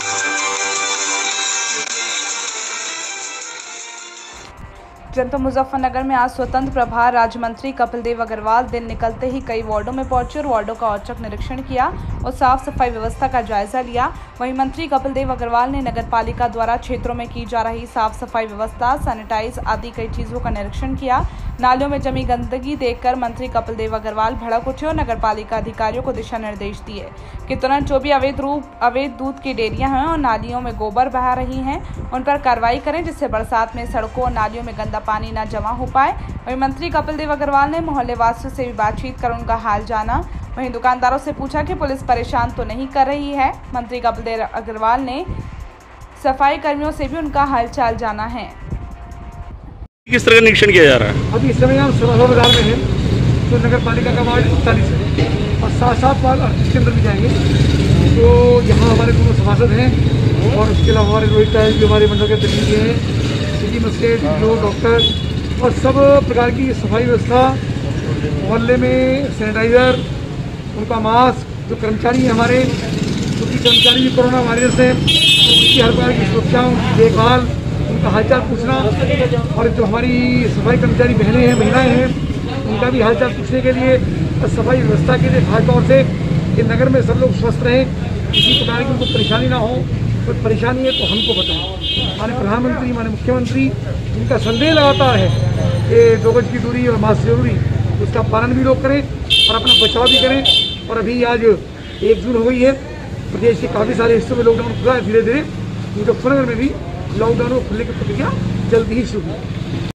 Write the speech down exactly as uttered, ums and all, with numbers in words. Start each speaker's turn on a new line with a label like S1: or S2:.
S1: जनपद मुजफ्फरनगर में आज स्वतंत्र प्रभार राज्य मंत्री कपिल देव अग्रवाल दिन निकलते ही कई वार्डों में पहुंचे और वार्डों का औचक निरीक्षण किया और साफ सफाई व्यवस्था का जायजा लिया। वहीं मंत्री कपिल देव अग्रवाल ने नगर पालिका द्वारा क्षेत्रों में की जा रही साफ सफाई व्यवस्था, सैनिटाइज आदि कई चीजों का निरीक्षण किया। नालियों में जमी गंदगी देखकर मंत्री कपिल देव अग्रवाल भड़क उठे और नगर पालिका अधिकारियों को दिशा निर्देश दिए कि तुरंत जो भी अवैध रूप अवैध दूध की डेयरियां हैं और नालियों में गोबर बहा रही हैं उन पर कार्रवाई करें, जिससे बरसात में सड़कों और नालियों में गंदा पानी न जमा हो पाए। वहीं मंत्री कपिल देव अग्रवाल ने मोहल्ले वासियों से भी बातचीत कर उनका हाल जाना। वहीं दुकानदारों से पूछा कि पुलिस परेशान तो नहीं कर रही है। मंत्री कपिल देव अग्रवाल ने सफाई कर्मियों से भी उनका हालचाल जाना है।
S2: किस तरह का निरीक्षण किया जा रहा है?
S3: अभी इस समय हम सभा बाजार में हैं, तो नगर पालिका का वार्ड इकतालीस है और साथ साथ वार्ड अड़तीस के अंदर भी जाएंगे। तो यहाँ हमारे दोनों सभासद हैं और उसके अलावा हमारे रोहित राय जो हमारे मंडल के प्रतिनिधि हैं, सिटी मजिस्ट्रेट, जो डॉक्टर और सब प्रकार की सफाई व्यवस्था, मोहल्ले में सैनिटाइज़र, उनका मास्क, जो कर्मचारी हैं हमारे, क्योंकि कर्मचारी भी कोरोना वायरस है, उनकी हर प्रकार की सुरक्षा, उनकी देखभाल, उनका हालचाल पूछना, और जो हमारी सफाई कर्मचारी बहनें हैं, महिलाएं हैं, उनका भी हालचाल पूछने के लिए, सफाई व्यवस्था के लिए खास तौर से कि नगर में सब लोग स्वस्थ रहें, किसी प्रकार की उनको परेशानी ना हो। कोई परेशानी है तो हमको बताएं। माननीय प्रधानमंत्री, माननीय मुख्यमंत्री, इनका संदेह लगातार है कि दो गज की दूरी और मास्क जरूरी, उसका पालन भी लोग करें और अपना बचाव भी करें। और अभी आज एक जून हो गई है, प्रदेश के काफ़ी सारे हिस्सों में लॉकडाउन खुला है, धीरे धीरे मुजफ्फरनगर में भी लॉकडाउन को खुलने की प्रक्रिया जल्दी ही शुरू होगी।